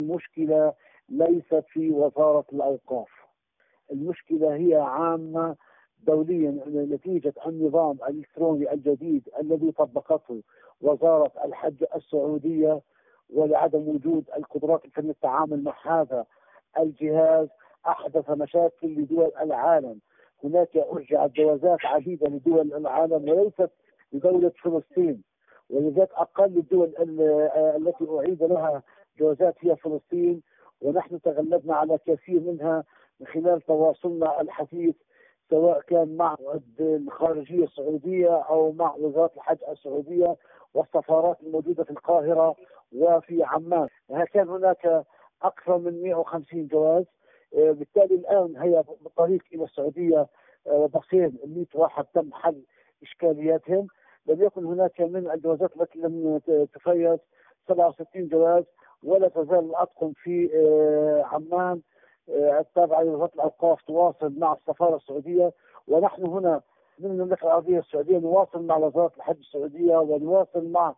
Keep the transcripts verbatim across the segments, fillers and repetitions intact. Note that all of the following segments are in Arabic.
المشكلة ليست في وزارة الأوقاف، المشكلة هي عامة دوليا نتيجة النظام الإلكتروني الجديد الذي طبقته وزارة الحج السعودية، ولعدم وجود القدرات في التعامل مع هذا الجهاز أحدث مشاكل لدول العالم. هناك أرجعت جوازات عديدة لدول العالم وليست لدولة فلسطين، ولذلك أقل الدول التي أعيد لها جوازات هي فلسطين، ونحن تغلبنا على كثير منها من خلال تواصلنا الحثيث سواء كان مع الخارجية السعودية أو مع وزارة الحج السعودية والسفارات الموجودة في القاهرة وفي عمان. كان هناك أكثر من مئة وخمسين جواز، بالتالي الآن هي بالطريق إلى السعودية بصين مئة واحد تم حل إشكالياتهم. لم يكن هناك من الجوازات التي لم تفيز سبعة وستين جواز، ولا تزال الأطقم في عمان التابعة لوزارة الأوقاف تواصل مع السفارة السعودية، ونحن هنا من المملكة العربية السعودية نواصل مع وزارة الحج السعودية ونواصل مع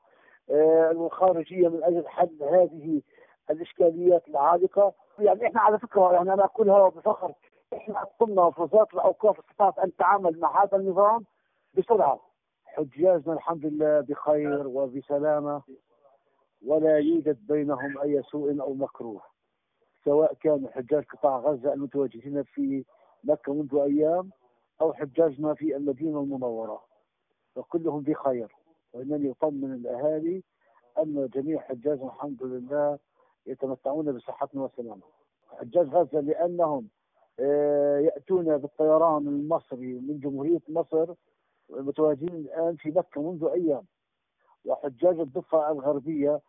الخارجية من أجل حل هذه الإشكاليات العالقة. يعني إحنا على فكرة، يعني أنا أقولها بفخر، إحنا أطقمنا في وزارة الأوقاف استطاعت أن تتعامل مع هذا النظام بسرعة. حجاجنا الحمد لله بخير وبسلامة، ولا يوجد بينهم أي سوء أو مكروه، سواء كانوا حجاج قطاع غزة المتواجدين في مكة منذ أيام أو حجاجنا في المدينة المنورة، وكلهم بخير. وإنني أطمن الأهالي أن جميع حجاجنا الحمد لله يتمتعون بصحة وسلامة. حجاج غزة لأنهم يأتون بالطيران المصري من جمهورية مصر متواجدين الآن في مكة منذ أيام، وحجاج الضفة الغربية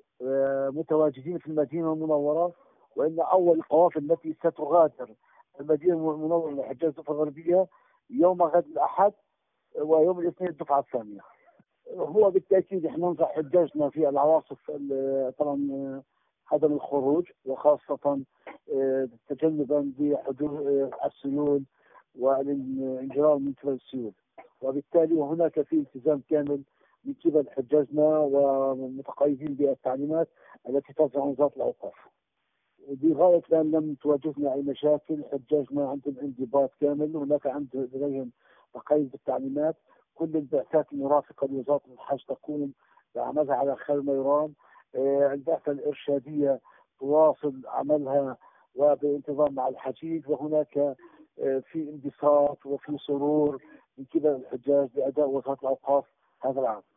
متواجدين في المدينة المنورة، وإن أول القوافل التي ستغادر المدينة المنورة لحجاج الضفة الغربية يوم غد الأحد ويوم الاثنين الدفعة الثانية. هو بالتأكيد احنا ننصح حجاجنا في العواصف طبعا عدم الخروج، وخاصة تجنبا لحدوث السيول والانجرار من قبل السيول، وبالتالي وهناك في التزام كامل من قبل حجاجنا ومتقيدين بالتعليمات التي تصدر عن وزارة الأوقاف. بغاية الآن لم تواجهنا أي مشاكل، حجاجنا عندهم انضباط كامل، هناك عند لديهم تقييد بالتعليمات. كل البعثات المرافقة لوزارة الحج تقوم بعملها على خير ما يرام. البعثة الإرشادية تواصل عملها وبانتظام مع الحجيج، وهناك في انبساط وفي سرور من قبل الحجاج بأداء وزارة الأوقاف هذا العام.